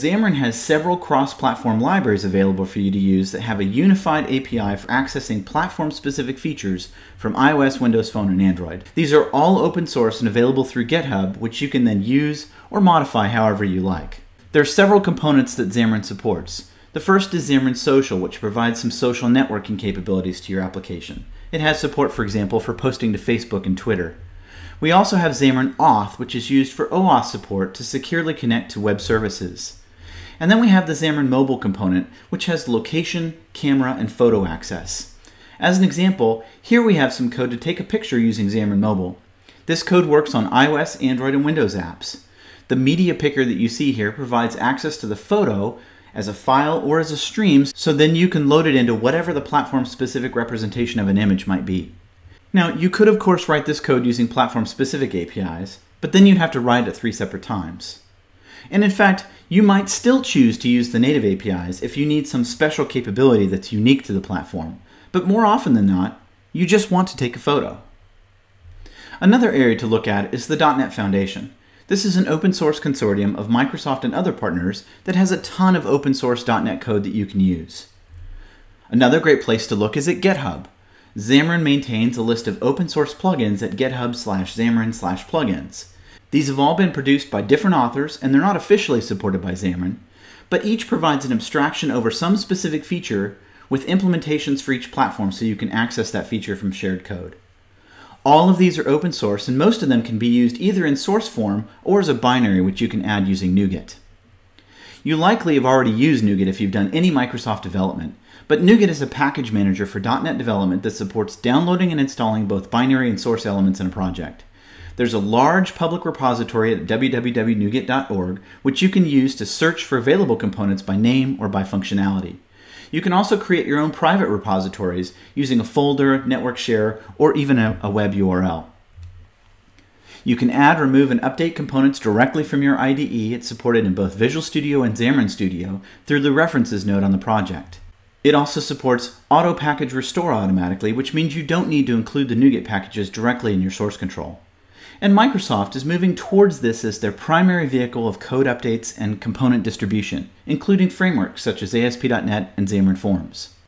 Xamarin has several cross-platform libraries available for you to use that have a unified API for accessing platform-specific features from iOS, Windows Phone, and Android. These are all open source and available through GitHub, which you can then use or modify however you like. There are several components that Xamarin supports. The first is Xamarin Social, which provides some social networking capabilities to your application. It has support, for example, for posting to Facebook and Twitter. We also have Xamarin Auth, which is used for OAuth support to securely connect to web services. And then we have the Xamarin Mobile component, which has location, camera, and photo access. As an example, here we have some code to take a picture using Xamarin Mobile. This code works on iOS, Android, and Windows apps. The media picker that you see here provides access to the photo as a file or as a stream, so then you can load it into whatever the platform-specific representation of an image might be. Now, you could of course write this code using platform-specific APIs, but then you'd have to write it 3 separate times. And in fact, you might still choose to use the native APIs if you need some special capability that's unique to the platform, but more often than not, you just want to take a photo. Another area to look at is the .NET Foundation. This is an open source consortium of Microsoft and other partners that has a ton of open source .NET code that you can use. Another great place to look is at GitHub. Xamarin maintains a list of open source plugins at github/xamarin/plugins. These have all been produced by different authors and they're not officially supported by Xamarin, but each provides an abstraction over some specific feature with implementations for each platform so you can access that feature from shared code. All of these are open source and most of them can be used either in source form or as a binary which you can add using NuGet. You likely have already used NuGet if you've done any Microsoft development, but NuGet is a package manager for .NET development that supports downloading and installing both binary and source elements in a project. There's a large public repository at www.nuget.org which you can use to search for available components by name or by functionality. You can also create your own private repositories using a folder, network share, or even a web URL. You can add, remove, and update components directly from your IDE. It's supported in both Visual Studio and Xamarin Studio through the References node on the project. It also supports auto package restore automatically, which means you don't need to include the NuGet packages directly in your source control. And Microsoft is moving towards this as their primary vehicle of code updates and component distribution, including frameworks such as ASP.NET and Xamarin.Forms.